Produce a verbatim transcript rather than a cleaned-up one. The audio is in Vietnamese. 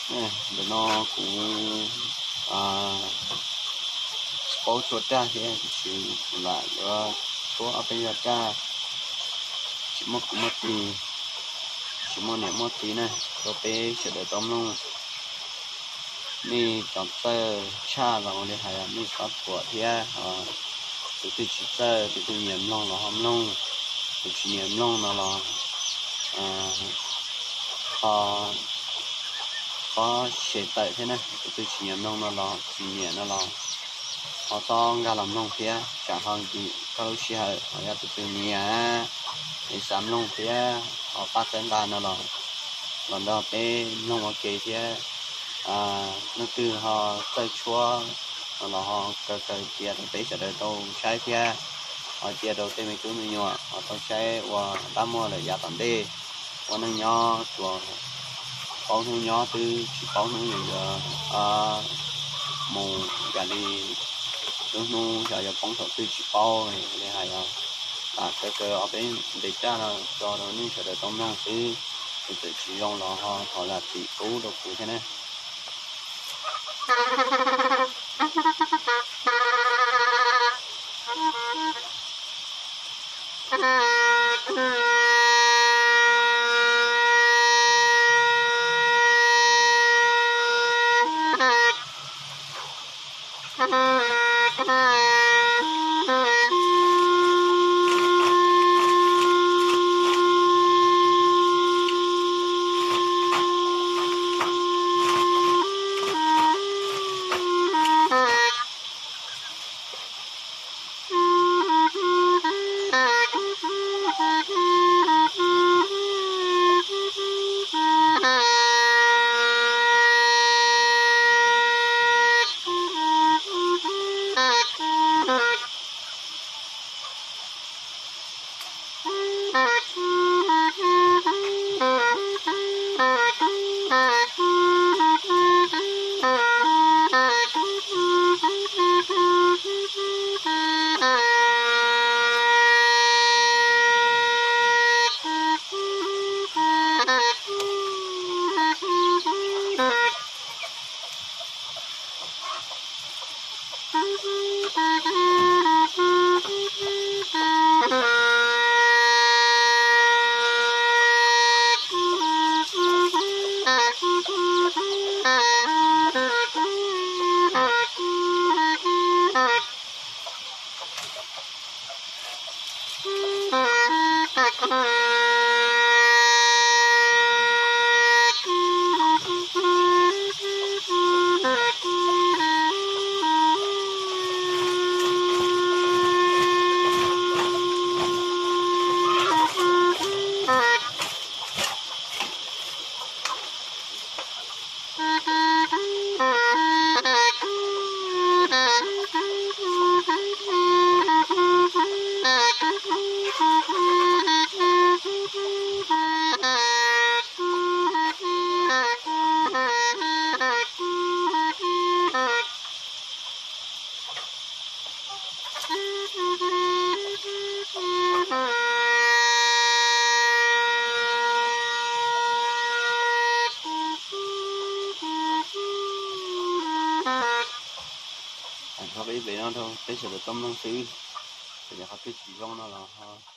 nè để nó cũng à có chuột ra thì chỉ lại đó số ở bên ra chỉ một một tí chỉ một nệm một tí này có bé sẽ để tóm luôn mi chọn tơ cha là người hay là mi sát của thì à từ từ chỉ tơ từ từ nhiễm long là hom long từ chỉ nhiễm long là là à có có sẽ tại thế này từ từ chỉ nhiễm long là là chỉ nhiễm là là họ to ra làm long phía chẳng hạn thì kalau sih họ ya từ từ nhẹ thì sắm long phía họ phát triển ra nó là lần đó bé long ở kia thì à nó từ họ tới chúa là họ cái cái kia thì bé sẽ đợi đâu trái phía họ chia đầu tiên mình cứ mình nhỏ họ tao trái và đã mua là giá tầm đi và nó nhỏ của con nó nhỏ từ chỉ con nó nhiều à mù gà đi nó nó giờ giờ con thọ từ chỉ bao này này hay à à cái cái ở bên để cha là cho nó nên sẽ đợi trong năm thứ tự chỉ用là họ họ là tỷ phú đồ phú thế này họ bị bị nó thôi, bây giờ tôm nó xí, bây giờ họ cứ chỉ rong nó là